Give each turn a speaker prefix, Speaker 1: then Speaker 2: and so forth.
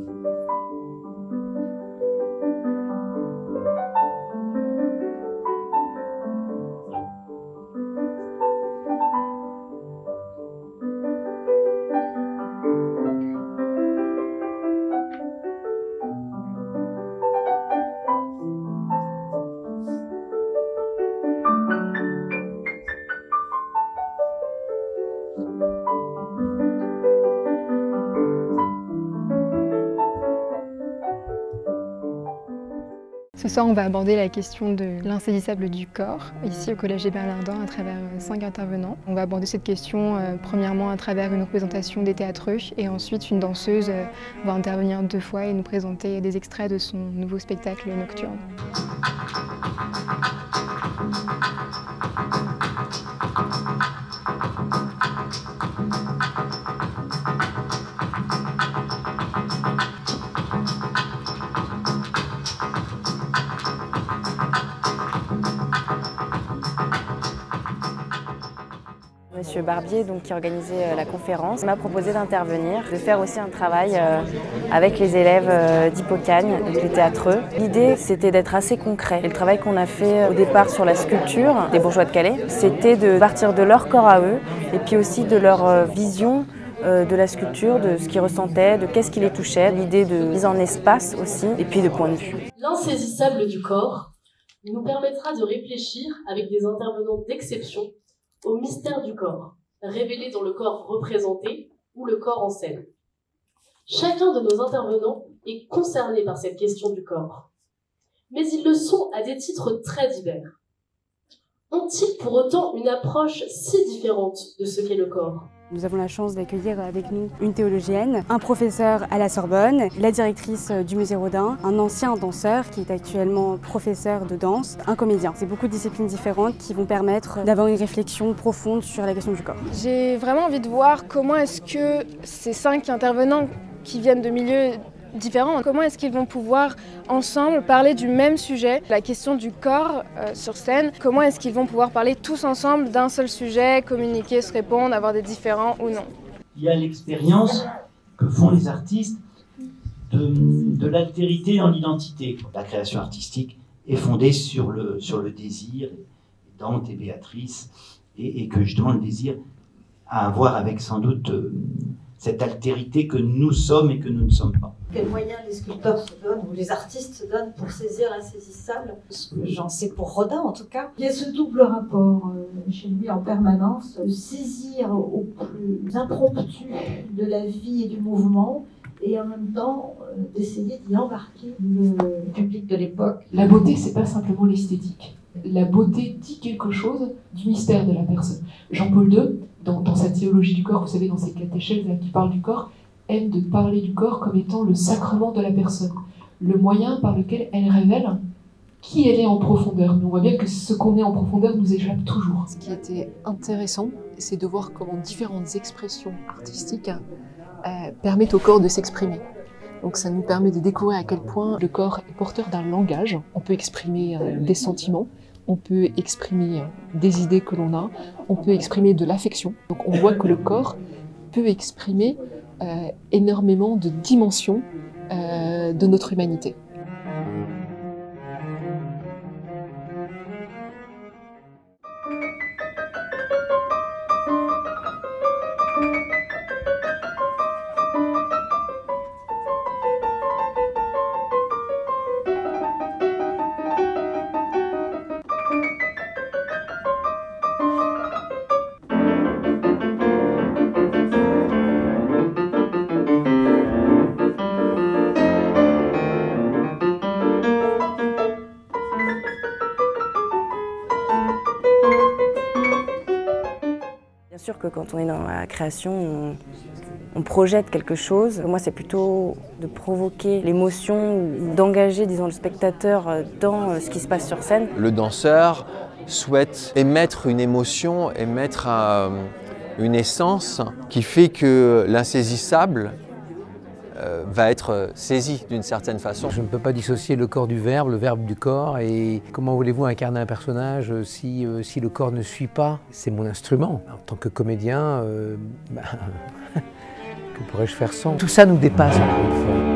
Speaker 1: Ce soir, on va aborder la question de l'insaisissable du corps, ici au Collège des Bernardins, à travers 5 intervenants. On va aborder cette question premièrement à travers une représentation des théâtreux et ensuite une danseuse va intervenir 2 fois et nous présenter des extraits de son nouveau spectacle nocturne.
Speaker 2: Monsieur Barbier, qui organisait la conférence, m'a proposé d'intervenir, de faire aussi un travail avec les élèves d'Hippocagne, les théâtreux. L'idée, c'était d'être assez concret. Et le travail qu'on a fait au départ sur la sculpture des bourgeois de Calais, c'était de partir de leur corps à eux et puis aussi de leur vision de la sculpture, de ce qu'ils ressentaient, de qu'est-ce qui les touchait, l'idée de mise en espace aussi, et puis de point de vue.
Speaker 3: L'insaisissable du corps nous permettra de réfléchir avec des intervenants d'exception au mystère du corps, révélé dans le corps représenté ou le corps en scène. Chacun de nos intervenants est concerné par cette question du corps, mais ils le sont à des titres très divers. Ont-ils pour autant une approche si différente de ce qu'est le corps ?
Speaker 2: Nous avons la chance d'accueillir avec nous une théologienne, un professeur à la Sorbonne, la directrice du musée Rodin, un ancien danseur qui est actuellement professeur de danse, un comédien. C'est beaucoup de disciplines différentes qui vont permettre d'avoir une réflexion profonde sur la question du corps.
Speaker 1: J'ai vraiment envie de voir comment est-ce que ces 5 intervenants qui viennent de milieux différents, comment est-ce qu'ils vont pouvoir ensemble parler du même sujet, la question du corps sur scène, comment est-ce qu'ils vont pouvoir parler tous ensemble d'un seul sujet, communiquer, se répondre, avoir des différends ou non.
Speaker 4: Il y a l'expérience que font les artistes de l'altérité en identité. La création artistique est fondée sur le désir, Dante et Béatrice, et que justement le désir a à voir avec sans doute cette altérité que nous sommes et que nous ne sommes pas.
Speaker 5: Quels moyens les sculpteurs se donnent, ou les artistes se donnent pour saisir l'insaisissable? Ce que j'en sais pour Rodin en tout cas. Il y a ce double rapport chez lui en permanence, de saisir au plus impromptu de la vie et du mouvement, et en même temps d'essayer d'y embarquer le public de l'époque.
Speaker 6: La beauté, c'est pas simplement l'esthétique. La beauté dit quelque chose du mystère de la personne. Jean-Paul II, dans sa théologie du corps, vous savez, dans ses catéchèses qui parlent du corps, aime de parler du corps comme étant le sacrement de la personne, le moyen par lequel elle révèle qui elle est en profondeur. Mais on voit bien que ce qu'on est en profondeur nous échappe toujours.
Speaker 7: Ce qui était intéressant, c'est de voir comment différentes expressions artistiques permettent au corps de s'exprimer. Donc ça nous permet de découvrir à quel point le corps est porteur d'un langage. On peut exprimer des sentiments, on peut exprimer des idées que l'on a, on peut exprimer de l'affection. Donc on voit que le corps peut exprimer énormément de dimensions de notre humanité.
Speaker 2: Bien sûr que quand on est dans la création, on projette quelque chose. Moi, c'est plutôt de provoquer l'émotion, d'engager, disons, le spectateur dans ce qui se passe sur scène.
Speaker 8: Le danseur souhaite émettre une émotion, émettre une essence qui fait que l'insaisissable va être saisi d'une certaine façon.
Speaker 9: Je ne peux pas dissocier le corps du verbe, le verbe du corps, et comment voulez-vous incarner un personnage si le corps ne suit pas? C'est mon instrument. En tant que comédien, que pourrais-je faire sans? Tout ça nous dépasse encore une fois.